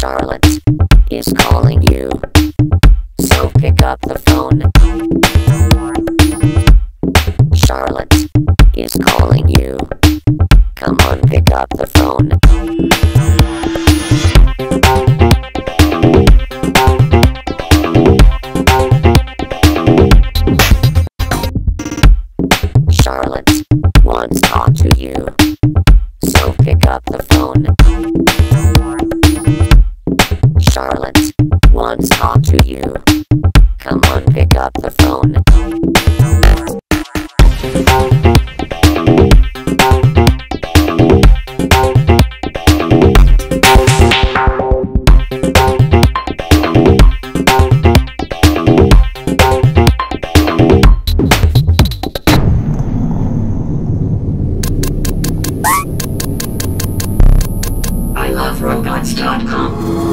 Charlotte is calling you, so pick up the phone. Charlotte is calling you, come on, pick up the phone. Charlotte wants to talk to you, so pick up the phone. Charlotte wants to talk to you, come on, pick up the phone. I love robots.com.